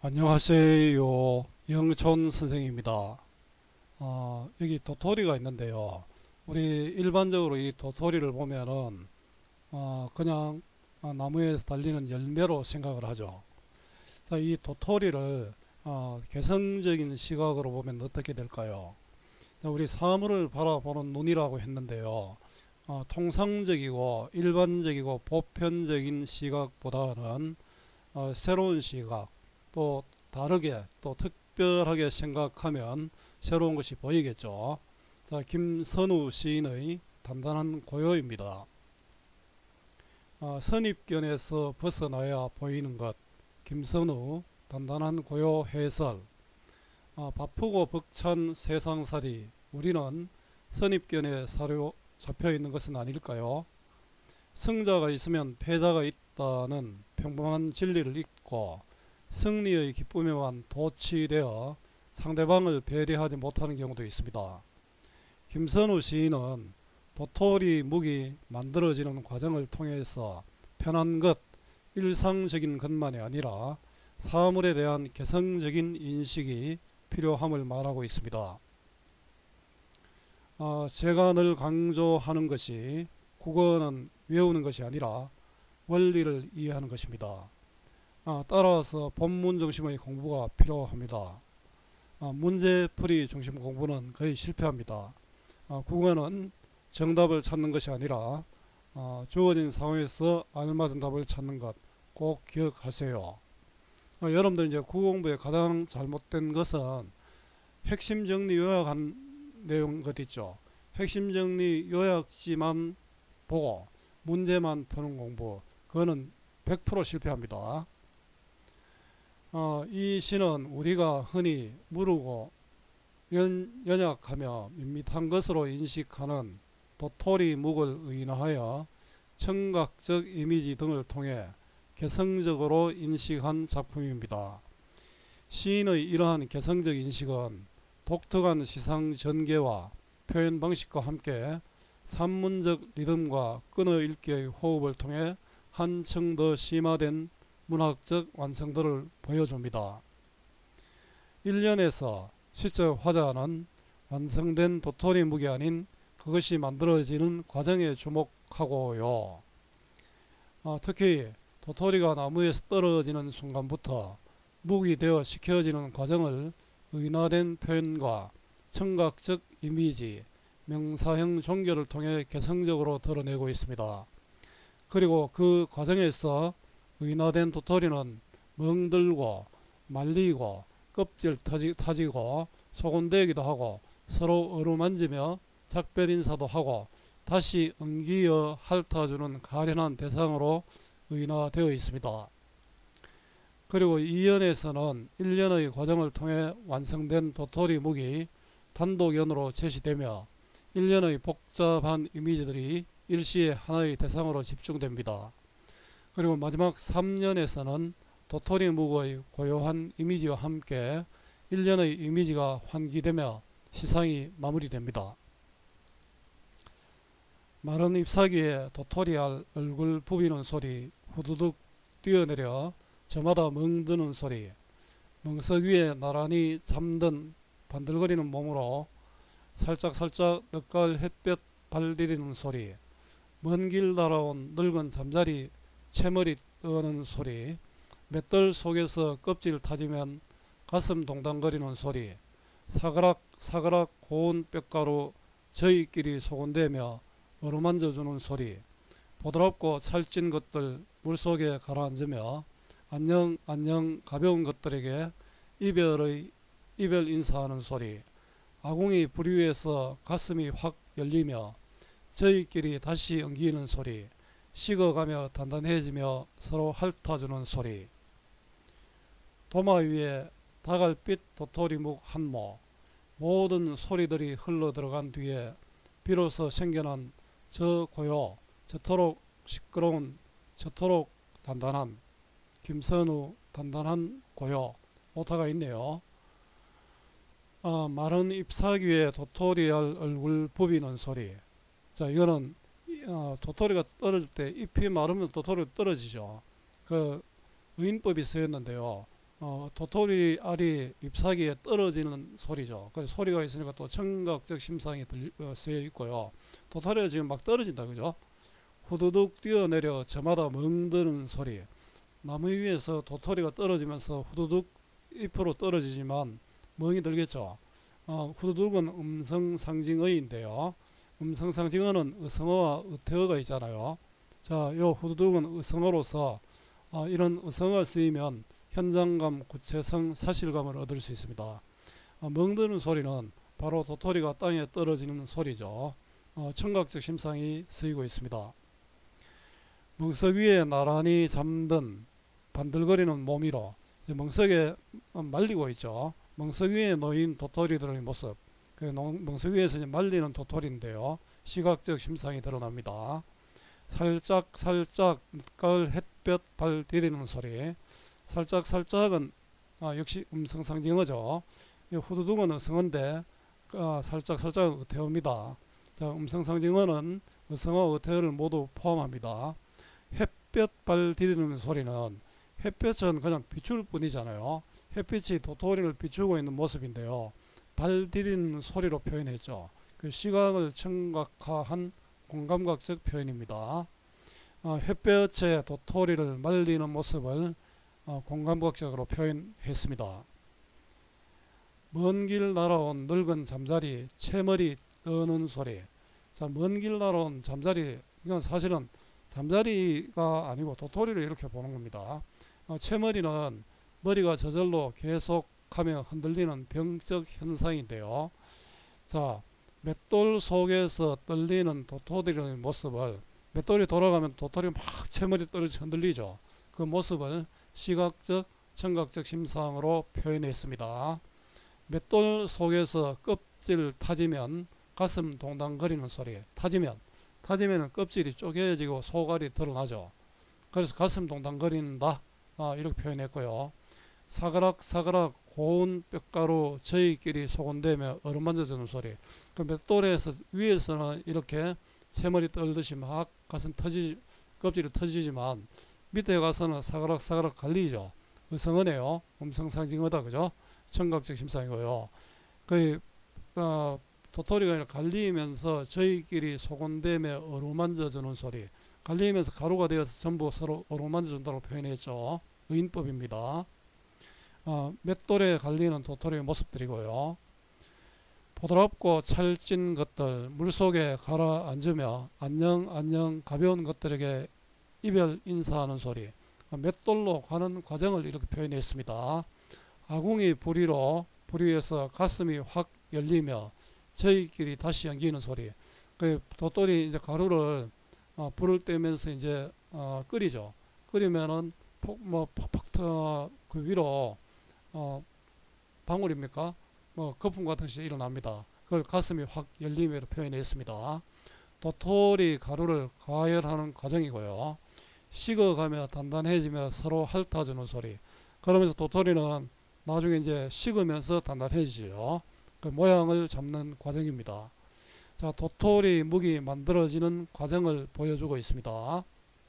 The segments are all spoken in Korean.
안녕하세요. 영촌 선생입니다. 여기 도토리가 있는데요. 우리 일반적으로 이 도토리를 보면은 그냥 나무에서 달리는 열매로 생각을 하죠. 자, 이 도토리를 개성적인 시각으로 보면 어떻게 될까요? 자, 우리 사물을 바라보는 눈이라고 했는데요. 통상적이고 일반적이고 보편적인 시각보다는 새로운 시각, 또 다르게 또 특별하게 생각하면 새로운 것이 보이겠죠. 자, 김선우 시인의 단단한 고요입니다. 선입견에서 벗어나야 보이는 것. 김선우 단단한 고요 해설. 바쁘고 벅찬 세상살이 우리는 선입견에 사료 잡혀 있는 것은 아닐까요? 승자가 있으면 패자가 있다는 평범한 진리를 잊고 승리의 기쁨에만 도취되어 상대방을 배려하지 못하는 경우도 있습니다. 김선우 시인은 도토리 묵이 만들어지는 과정을 통해서 편한 것, 일상적인 것만이 아니라 사물에 대한 개성적인 인식이 필요함을 말하고 있습니다. 제가 늘 강조하는 것이 국어는 외우는 것이 아니라 원리를 이해하는 것입니다. 따라서 본문 중심의 공부가 필요합니다. 문제풀이 중심 공부는 거의 실패합니다. 국어는 정답을 찾는 것이 아니라 주어진 상황에서 알맞은 답을 찾는 것 꼭 기억하세요. 여러분들 이제 국어 공부에 가장 잘못된 것은 핵심 정리 요약한 내용 것 있죠. 핵심 정리 요약지만 보고 문제만 푸는 공부, 그거는 100% 실패합니다. 이 시는 우리가 흔히 무르고 연약하며 밋밋한 것으로 인식하는 도토리 묵을 의인하여 청각적 이미지 등을 통해 개성적으로 인식한 작품입니다. 시인의 이러한 개성적 인식은 독특한 시상 전개와 표현 방식과 함께 산문적 리듬과 끊어읽기의 호흡을 통해 한층 더 심화된 문학적 완성도를 보여줍니다. 1년에서 시적 화자는 완성된 도토리 묵이 아닌 그것이 만들어지는 과정에 주목하고요. 특히 도토리가 나무에서 떨어지는 순간부터 묵이 되어 식혀지는 과정을 의인화된 표현과 청각적 이미지, 명사형 종교를 통해 개성적으로 드러내고 있습니다. 그리고 그 과정에서 의인화된 도토리는 멍들고 말리고 껍질 타지고 소곤되기도 하고 서로 어루만지며 작별 인사도 하고 다시 엉기어 핥아주는 가련한 대상으로 의인화되어 있습니다. 그리고 2연에서는 1년의 과정을 통해 완성된 도토리 묵이 단독연으로 제시되며 1년의 복잡한 이미지들이 일시에 하나의 대상으로 집중됩니다. 그리고 마지막 3년에서는 도토리 묵의 고요한 이미지와 함께 1년의 이미지가 환기되며 시상이 마무리됩니다. 마른 잎사귀에 도토리알 얼굴 부비는 소리, 후두둑 뛰어내려 저마다 멍드는 소리, 멍석 위에 나란히 잠든 반들거리는 몸으로 살짝살짝 넉갈 햇볕 발디디는 소리, 먼 길 날아온 늙은 잠자리 채머리 떠는 소리, 맷돌 속에서 껍질 타지면 가슴 동당거리는 소리, 사그락 사그락 고운 뼈가루 저희끼리 소곤대며 어루만져주는 소리, 보드랍고 살찐 것들 물속에 가라앉으며 안녕 안녕 가벼운 것들에게 이별 인사하는 소리, 아궁이 불 위에서 가슴이 확 열리며 저희끼리 다시 엉기는 소리, 식어가며 단단해지며 서로 핥아주는 소리, 도마 위에 다갈빛 도토리묵 한모, 모든 소리들이 흘러 들어간 뒤에 비로소 생겨난 저 고요, 저토록 시끄러운, 저토록 단단한, 김선우 단단한 고요, 오타가 있네요. 마른 잎사귀에 도토리알 얼굴 부비는 소리. 자, 이거는 도토리가 떨어질 때 잎이 마르면 도토리가 떨어지죠. 그 의인법이 쓰였는데요. 도토리 알이 잎사귀에 떨어지는 소리죠. 그래서 소리가 있으니까 또 청각적 심상이 쓰여 있고요. 도토리가 지금 막 떨어진다, 그죠? 후두둑 뛰어내려 저마다 멍드는 소리. 나무 위에서 도토리가 떨어지면서 후두둑 잎으로 떨어지지만 멍이 들겠죠. 후두둑은 음성상징어인데요. 음성상징어는 의성어와 의태어가 있잖아요. 자, 요 후두둑은 의성어로서 이런 의성어가 쓰이면 현장감, 구체성, 사실감을 얻을 수 있습니다. 멍드는 소리는 바로 도토리가 땅에 떨어지는 소리죠. 청각적 심상이 쓰이고 있습니다. 멍석 위에 나란히 잠든 반들거리는 몸이로 멍석에 말리고 있죠. 멍석 위에 놓인 도토리들의 모습. 멍석 위에서 말리는 도토리인데요. 시각적 심상이 드러납니다. 살짝 늦가을 햇볕 발 디디는 소리. 살짝은 역시 음성상징어죠. 후두둑은 의성어인데 살짝은 의태어입니다. 자, 음성상징어는 의성어, 의태어를 모두 포함합니다. 햇볕 발 디디는 소리는 햇볕은 그냥 비출 뿐이잖아요. 햇빛이 도토리를 비추고 있는 모습인데요. 발 디디는 소리로 표현했죠. 그 시각을 청각화한 공감각적 표현입니다. 햇볕에 도토리를 말리는 모습을 공감각적으로 표현했습니다. 먼 길 날아온 늙은 잠자리 채머리 떠는 소리. 자, 먼 길 날아온 잠자리, 이건 사실은 잠자리가 아니고 도토리를 이렇게 보는 겁니다. 채머리는 머리가 저절로 계속하며 흔들리는 병적 현상인데요. 자, 맷돌 속에서 떨리는 도토리의 모습을, 맷돌이 돌아가면 도토리 막 채머리 떨어져 흔들리죠. 그 모습을 시각적, 청각적 심상으로 표현했습니다. 맷돌 속에서 껍질 타지면 가슴 동당거리는 소리. 타지면 껍질이 쪼개지고 속알이 드러나죠. 그래서 가슴 동당거린다, 이렇게 표현했고요. 사그락 고운 뼈가루 저희끼리 소곤대며 어루만져주는 소리. 그 맷돌에서 위에서는 이렇게 새머리 떨듯이 막 가슴 껍질이 터지지만 밑에 가서는 사그락 갈리죠. 의성어네요. 음성상징어다, 그죠? 청각적 심상이고요. 도토리가 갈리면서 저희끼리 소곤대며 어루만져주는 소리. 갈리면서 가루가 되어서 전부 서로 어루만져준다고 표현했죠. 의인법입니다. 맷돌에 갈리는 도토리의 모습들이고요. 보드랍고 찰진 것들 물속에 가라앉으며 안녕 가벼운 것들에게 이별 인사하는 소리. 맷돌로 가는 과정을 이렇게 표현했습니다. 아궁이 불 위에서 가슴이 확 열리며 저희끼리 다시 연기는 소리. 도토리 이제 가루를 불을 떼면서 이제 끓이죠. 끓이면은 팍팍 그 위로 방울입니까? 거품 같은 것이 일어납니다. 그걸 가슴이 확 열림으로 표현했습니다. 도토리 가루를 가열하는 과정이고요. 식어가며 단단해지며 서로 핥아주는 소리. 그러면서 도토리는 나중에 이제 식으면서 단단해지죠. 그 모양을 잡는 과정입니다. 자, 도토리 묵이 만들어지는 과정을 보여주고 있습니다.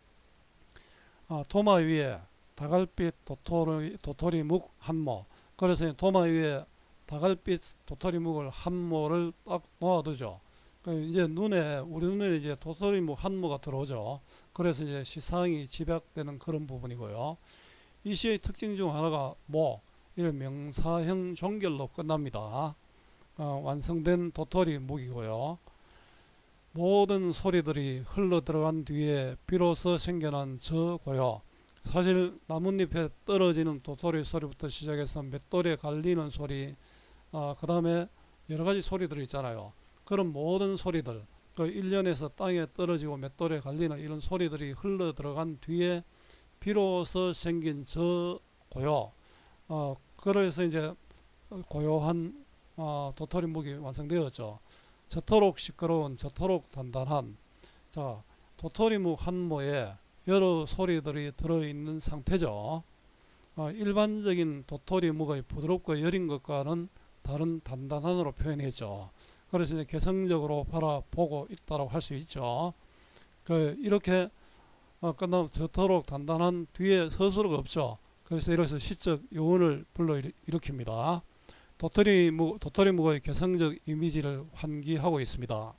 도마 위에 다갈빛 도토리 묵 한모. 그래서 도마 위에 다갈빛 도토리 묵을 한모를 딱 놓아두죠. 이제 우리 눈에 이제 도토리 묵 한모가 들어오죠. 그래서 이제 시상이 집약되는 그런 부분이고요. 이 시의 특징 중 하나가 이런 명사형 종결로 끝납니다. 완성된 도토리 묵이고요. 모든 소리들이 흘러 들어간 뒤에 비로소 생겨난 저고요. 사실 나뭇잎에 떨어지는 도토리 소리부터 시작해서 맷돌에 갈리는 소리, 그 다음에 여러가지 소리들 있잖아요. 그런 모든 소리들, 일년에서 땅에 떨어지고 맷돌에 갈리는 이런 소리들이 흘러 들어간 뒤에 비로소 생긴 저고요. 그래서 이제 고요한 도토리 묵이 완성되었죠. 저토록 시끄러운, 저토록 단단한. 자, 도토리 묵 한 모에 여러 소리들이 들어있는 상태죠. 일반적인 도토리 묵의 부드럽고 여린 것과는 다른 단단한으로 표현했죠. 그래서 이제 개성적으로 바라보고 있다고 할 수 있죠. 이렇게 끝나면 저토록 단단한 뒤에 서술어가 없죠. 그래서 이래서 시적 요원을 불러일으킵니다. 도토리묵의 개성적 이미지를 환기하고 있습니다.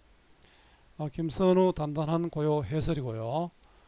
김선우 단단한 고요 해설이고요.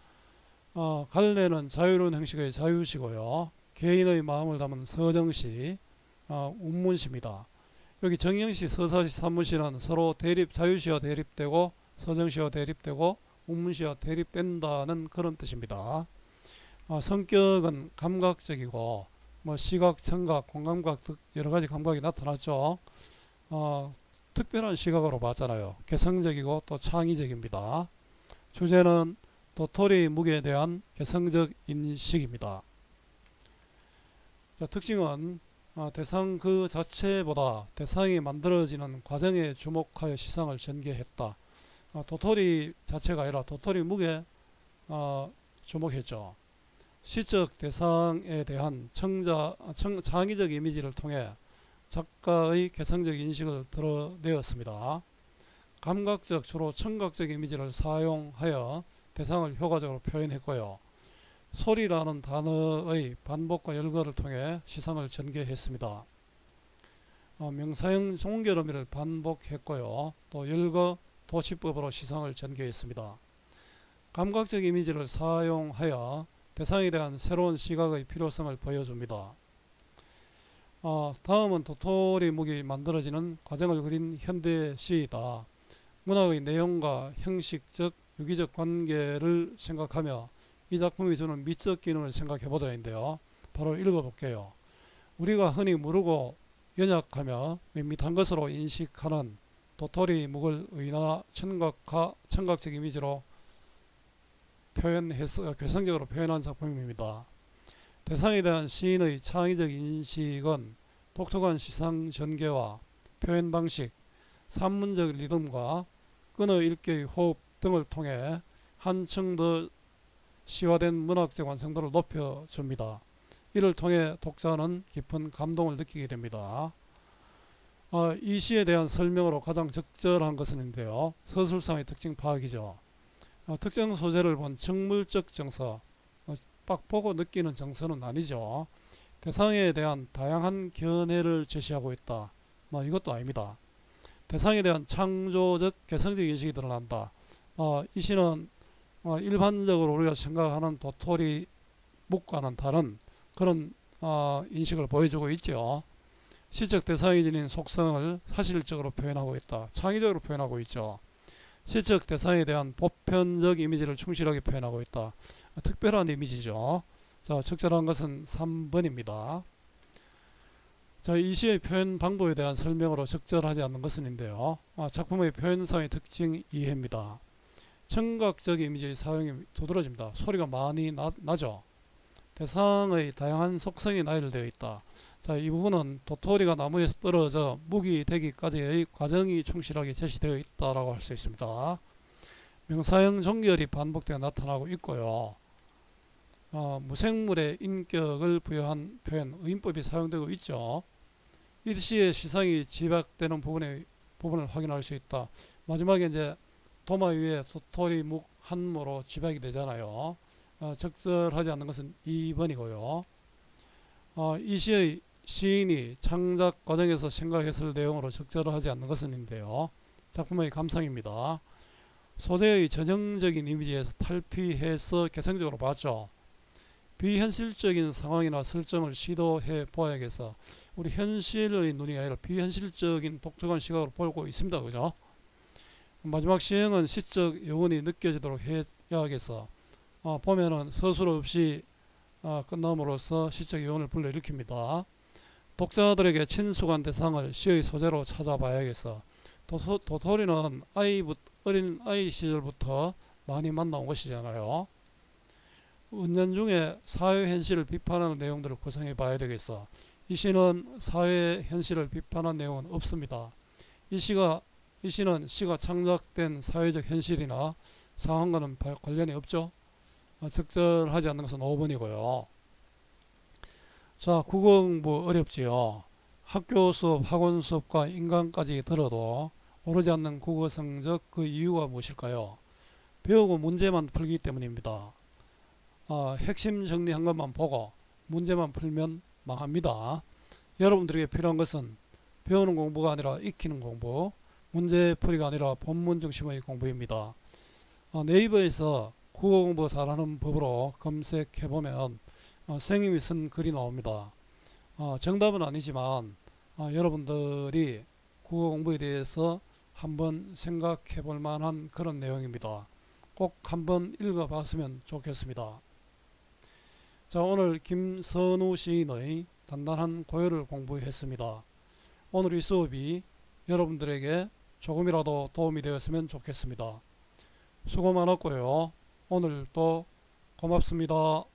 갈래는 자유로운 형식의 자유시고요. 개인의 마음을 담은 서정시, 운문시입니다. 여기 정영시, 서사시, 산문시는 서로 자유시와 대립되고 서정시와 대립되고 운문시와 대립된다는 그런 뜻입니다. 성격은 감각적이고 시각, 청각, 공감각 등 여러가지 감각이 나타났죠. 특별한 시각으로 봤잖아요. 개성적이고 또 창의적입니다. 주제는 도토리묵에 대한 개성적 인식입니다. 자, 특징은 대상 그 자체보다 대상이 만들어지는 과정에 주목하여 시상을 전개했다. 도토리 자체가 아니라 도토리묵에 주목했죠. 시적 대상에 대한 창의적 이미지를 통해 작가의 개성적 인식을 드러내었습니다. 감각적, 주로 청각적 이미지를 사용하여 대상을 효과적으로 표현했고요. 소리라는 단어의 반복과 열거를 통해 시상을 전개했습니다. 명사형 종결 의미를 반복했고요. 또 열거, 도치법으로 시상을 전개했습니다. 감각적 이미지를 사용하여 대상에 대한 새로운 시각의 필요성을 보여줍니다. 다음은 도토리묵이 만들어지는 과정을 그린 현대시이다. 문학의 내용과 형식적, 유기적 관계를 생각하며 이 작품이 주는 미적 기능을 생각해보자인데요. 바로 읽어볼게요. 우리가 흔히 모르고 연약하며 밋밋한 것으로 인식하는 도토리묵을 의나 청각적 이미지로 개성적으로 표현한 작품입니다. 대상에 대한 시인의 창의적 인식은 독특한 시상 전개와 표현 방식, 산문적 리듬과 끈의 읽기의 호흡 등을 통해 한층 더 시화된 문학적 완성도를 높여줍니다. 이를 통해 독자는 깊은 감동을 느끼게 됩니다. 이 시에 대한 설명으로 가장 적절한 것인데요. 서술상의 특징 파악이죠. 특정 소재를 본 정물적 정서, 딱 보고 느끼는 정서는 아니죠. 대상에 대한 다양한 견해를 제시하고 있다. 이것도 아닙니다. 대상에 대한 창조적 개성적 인식이 드러난다. 이 시는 일반적으로 우리가 생각하는 도토리묵과는 다른 그런 인식을 보여주고 있죠. 시적 대상이 지닌 속성을 사실적으로 표현하고 있다. 창의적으로 표현하고 있죠. 시적 대상에 대한 보편적 이미지를 충실하게 표현하고 있다. 특별한 이미지죠. 자, 적절한 것은 3번입니다. 자, 이 시의 표현 방법에 대한 설명으로 적절하지 않는 것은인데요. 작품의 표현상의 특징 이해입니다. 청각적 이미지의 사용이 두드러집니다. 소리가 많이 나죠. 대상의 다양한 속성이 나열되어 있다. 자, 이 부분은 도토리가 나무에서 떨어져 묵이 되기까지의 과정이 충실하게 제시되어 있다라고 할 수 있습니다. 명사형 종결이 반복되어 나타나고 있고요. 무생물의 인격을 부여한 표현, 의인법이 사용되고 있죠. 이 시의 시상이 집약되는 부분을 확인할 수 있다. 마지막에 이제 도마 위에 도토리묵 한모로 집약이 되잖아요. 적절하지 않는 것은 2번이고요. 이 시의 시인이 창작 과정에서 생각했을 내용으로 적절하지 않는 것은인데요. 작품의 감상입니다. 소재의 전형적인 이미지에서 탈피해서 개성적으로 봤죠. 비현실적인 상황이나 설정을 시도해 보아야겠어. 우리 현실의 눈이 아니라 비현실적인 독특한 시각으로 보고 있습니다. 그죠? 마지막 시행은 시적 여운이 느껴지도록 해야겠어. 보면은 서술 없이 끝남으로써 시적 여운을 불러일으킵니다. 독자들에게 친숙한 대상을 시의 소재로 찾아봐야겠어. 도토리는 어린 아이 시절부터 많이 만나온 것이잖아요. 은연중에 사회 현실을 비판하는 내용들을 구성해 봐야 되겠어. 이 시는 사회 현실을 비판한 내용은 없습니다. 이 시는 시가 창작된 사회적 현실이나 상황과는 관련이 없죠. 적절하지 않는 것은 5번이고요. 자, 국어 공부 어렵지요. 학교 수업, 학원 수업과 인강까지 들어도 오르지 않는 국어 성적, 그 이유가 무엇일까요? 배우고 문제만 풀기 때문입니다. 핵심 정리한 것만 보고 문제만 풀면 망합니다. 여러분들에게 필요한 것은 배우는 공부가 아니라 익히는 공부, 문제풀이가 아니라 본문 중심의 공부입니다. 네이버에서 국어 공부 잘하는 법으로 검색해보면 선생님이 쓴 글이 나옵니다. 정답은 아니지만 여러분들이 국어 공부에 대해서 한번 생각해 볼 만한 그런 내용입니다. 꼭 한번 읽어 봤으면 좋겠습니다. 자, 오늘 김선우 시인의 단단한 고열을 공부했습니다. 오늘 이 수업이 여러분들에게 조금이라도 도움이 되었으면 좋겠습니다. 수고 많았고요. 오늘도 고맙습니다.